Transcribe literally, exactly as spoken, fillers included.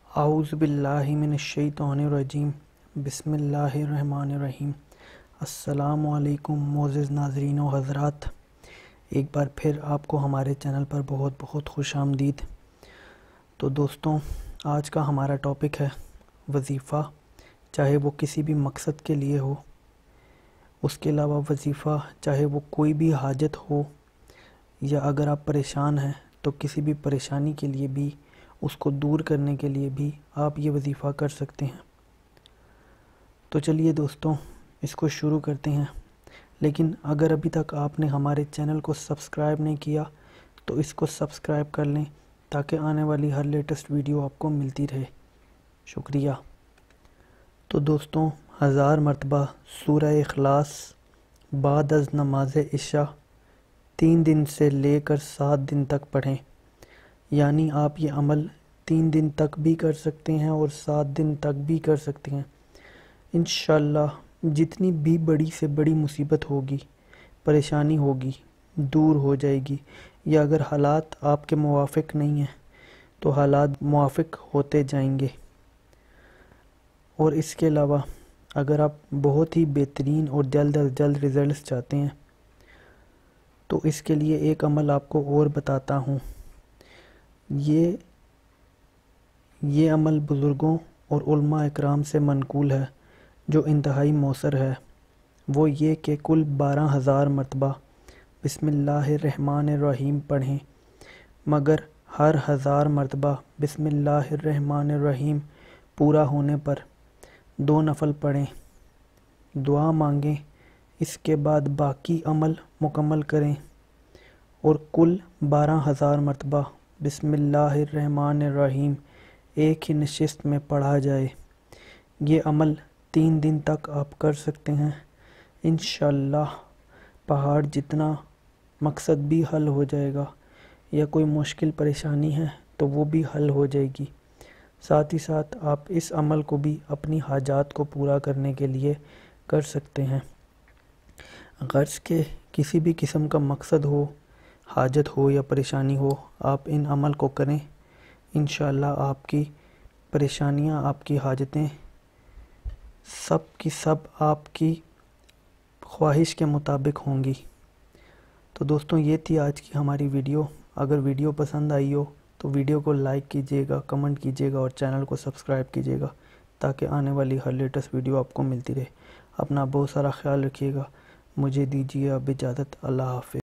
اعوذ باللہ من الشیطان الرجیم بسم اللہ الرحمن الرحیم۔ السلام علیکم معزز ناظرین و حضرات، ایک بار پھر آپ کو ہمارے چینل پر بہت بہت خوش آمدید۔ تو دوستوں، آج کا ہمارا ٹاپک ہے وظیفہ، چاہے وہ کسی بھی مقصد کے لیے ہو۔ اس کے علاوہ وظیفہ چاہے وہ کوئی بھی حاجت ہو، یا اگر آپ پریشان ہیں تو کسی بھی پریشانی کے لیے بھی، اس کو دور کرنے کے لیے بھی آپ یہ وظیفہ کر سکتے ہیں۔ تو چلیے دوستوں، اس کو شروع کرتے ہیں۔ لیکن اگر ابھی تک آپ نے ہمارے چینل کو سبسکرائب نہیں کیا تو اس کو سبسکرائب کر لیں تاکہ آنے والی ہر لیٹسٹ ویڈیو آپ کو ملتی رہے۔ شکریہ۔ تو دوستوں، ہزار مرتبہ سورہ اخلاص بعد از نماز عشاء تین دن سے لے کر سات دن تک پڑھیں۔ یعنی آپ یہ عمل تین دن تک بھی کر سکتے ہیں اور سات دن تک بھی کر سکتے ہیں۔ انشاءاللہ جتنی بھی بڑی سے بڑی مصیبت ہوگی، پریشانی ہوگی، دور ہو جائے گی۔ یا اگر حالات آپ کے موافق نہیں ہیں تو حالات موافق ہوتے جائیں گے۔ اور اس کے علاوہ اگر آپ بہت ہی بہترین اور جلد از جلد ریزلٹس چاہتے ہیں تو اس کے لیے ایک عمل آپ کو اور بتاتا ہوں۔ یہ یہ عمل بزرگوں اور علماء اکرام سے منقول ہے جو انتہائی مؤثر ہے۔ وہ یہ کہ کل بارہ ہزار مرتبہ بسم اللہ الرحمن الرحیم پڑھیں، مگر ہر ہزار مرتبہ بسم اللہ الرحمن الرحیم پورا ہونے پر دو نفل پڑھیں، دعا مانگیں، اس کے بعد باقی عمل مکمل کریں اور کل بارہ ہزار مرتبہ بسم اللہ الرحمن الرحیم ایک ہی نشست میں پڑھا جائے۔ یہ عمل تین دن تک آپ کر سکتے ہیں۔ انشاءاللہ پہاڑ جتنا مقصد بھی حل ہو جائے گا، یا کوئی مشکل پریشانی ہے تو وہ بھی حل ہو جائے گی۔ ساتھ ہی ساتھ آپ اس عمل کو بھی اپنی حاجات کو پورا کرنے کے لیے کر سکتے ہیں۔ غرض کہ کسی بھی قسم کا مقصد ہو، حاجت ہو یا پریشانی ہو، آپ ان عمل کو کریں۔ انشاءاللہ آپ کی پریشانیاں، آپ کی حاجتیں سب کی سب آپ کی خواہش کے مطابق ہوں گی۔ تو دوستوں، یہ تھی آج کی ہماری ویڈیو۔ اگر ویڈیو پسند آئی ہو تو ویڈیو کو لائک کیجیے گا، کمنٹ کیجیے گا اور چینل کو سبسکرائب کیجیے گا تاکہ آنے والی ہر لیٹسٹ ویڈیو آپ کو ملتی رہے۔ اپنا بہت سارا خیال رکھیے گا۔ مجھے دیجیے اب اجازت۔ اللہ حافظ۔